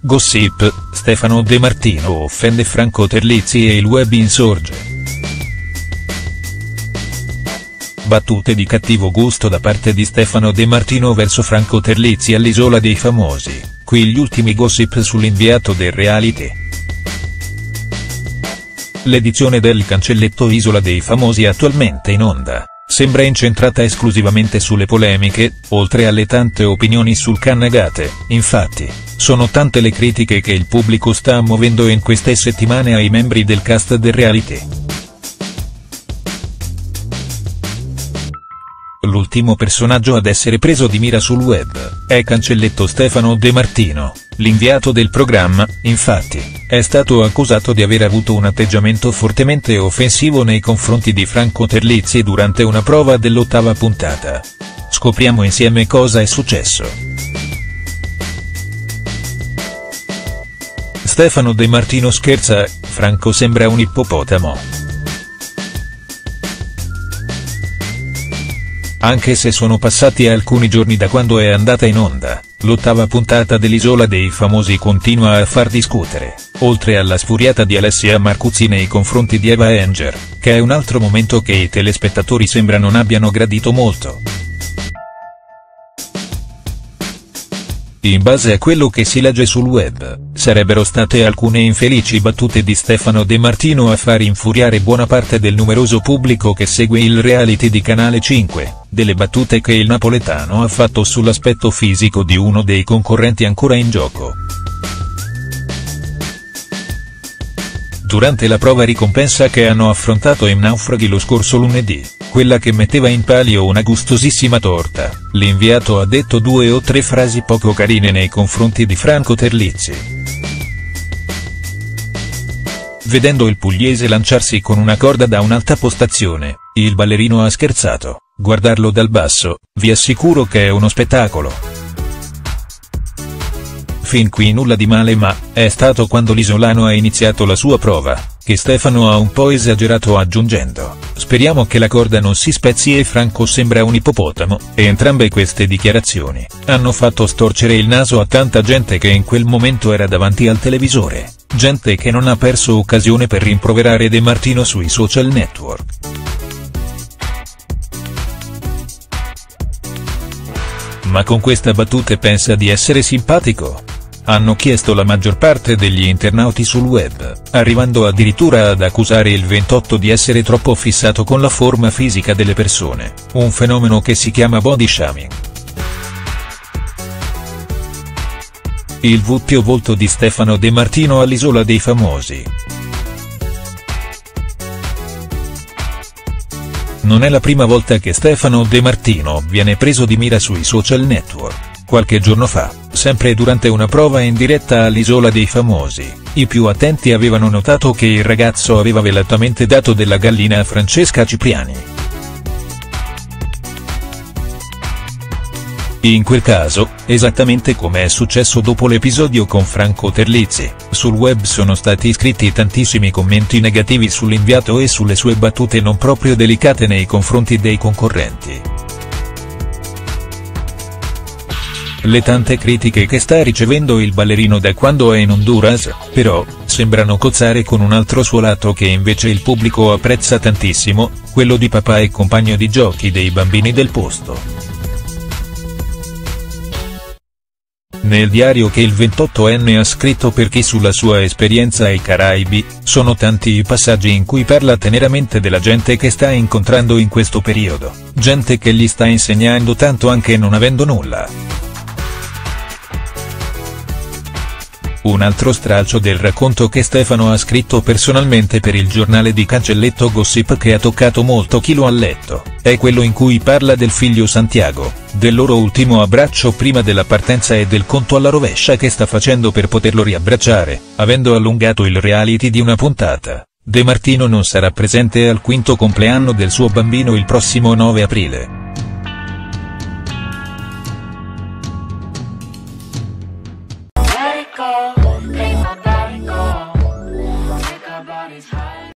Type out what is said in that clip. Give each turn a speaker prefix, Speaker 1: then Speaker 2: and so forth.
Speaker 1: Gossip, Stefano De Martino offende Franco Terlizzi e il web insorge. Battute di cattivo gusto da parte di Stefano De Martino verso Franco Terlizzi all'Isola dei Famosi, qui gli ultimi gossip sull'inviato del reality. L'edizione del cancelletto Isola dei Famosi attualmente in onda sembra incentrata esclusivamente sulle polemiche, oltre alle tante opinioni sul Cannagate. Infatti, sono tante le critiche che il pubblico sta muovendo in queste settimane ai membri del cast del reality. L'ultimo personaggio ad essere preso di mira sul web è cancelletto Stefano De Martino. L'inviato del programma, infatti, è stato accusato di aver avuto un atteggiamento fortemente offensivo nei confronti di Franco Terlizzi durante una prova dell'8ª puntata. Scopriamo insieme cosa è successo. Stefano De Martino scherza, Franco sembra un ippopotamo. Anche se sono passati alcuni giorni da quando è andata in onda, l'8ª puntata dell'Isola dei Famosi continua a far discutere, oltre alla sfuriata di Alessia Marcuzzi nei confronti di Eva Enger, che è un altro momento che i telespettatori sembra non abbiano gradito molto. In base a quello che si legge sul web, sarebbero state alcune infelici battute di Stefano De Martino a far infuriare buona parte del numeroso pubblico che segue il reality di Canale 5, delle battute che il napoletano ha fatto sull'aspetto fisico di uno dei concorrenti ancora in gioco. Durante la prova ricompensa che hanno affrontato in Naufraghi lo scorso lunedì, quella che metteva in palio una gustosissima torta, l'inviato ha detto 2 o 3 frasi poco carine nei confronti di Franco Terlizzi. Vedendo il pugliese lanciarsi con una corda da un'alta postazione, il ballerino ha scherzato: "Guardarlo dal basso, vi assicuro che è uno spettacolo". Fin qui nulla di male, ma è stato quando l'isolano ha iniziato la sua prova che Stefano ha un po' esagerato, aggiungendo: "Speriamo che la corda non si spezzi e Franco sembra un ippopotamo". E entrambe queste dichiarazioni hanno fatto storcere il naso a tanta gente che in quel momento era davanti al televisore, gente che non ha perso occasione per rimproverare De Martino sui social network. "Ma con questa battute pensa di essere simpatico?" hanno chiesto la maggior parte degli internauti sul web, arrivando addirittura ad accusare il 28 di essere troppo fissato con la forma fisica delle persone, un fenomeno che si chiama body shaming. Il doppio volto di Stefano De Martino all'Isola dei Famosi. Non è la prima volta che Stefano De Martino viene preso di mira sui social network. Qualche giorno fa, sempre durante una prova in diretta all'Isola dei Famosi, i più attenti avevano notato che il ragazzo aveva velatamente dato della gallina a Francesca Cipriani. In quel caso, esattamente come è successo dopo l'episodio con Franco Terlizzi, sul web sono stati scritti tantissimi commenti negativi sull'inviato e sulle sue battute non proprio delicate nei confronti dei concorrenti. Le tante critiche che sta ricevendo il ballerino da quando è in Honduras, però, sembrano cozzare con un altro suo lato che invece il pubblico apprezza tantissimo, quello di papà e compagno di giochi dei bambini del posto. Nel diario che il 28enne ha scritto per chi sulla sua esperienza ai Caraibi, sono tanti i passaggi in cui parla teneramente della gente che sta incontrando in questo periodo, gente che gli sta insegnando tanto anche non avendo nulla. Un altro stralcio del racconto che Stefano ha scritto personalmente per il giornale di cancelletto Gossip, che ha toccato molto chi lo ha letto, è quello in cui parla del figlio Santiago, del loro ultimo abbraccio prima della partenza e del conto alla rovescia che sta facendo per poterlo riabbracciare, avendo allungato il reality di una puntata. De Martino non sarà presente al 5º compleanno del suo bambino il prossimo 9 aprile.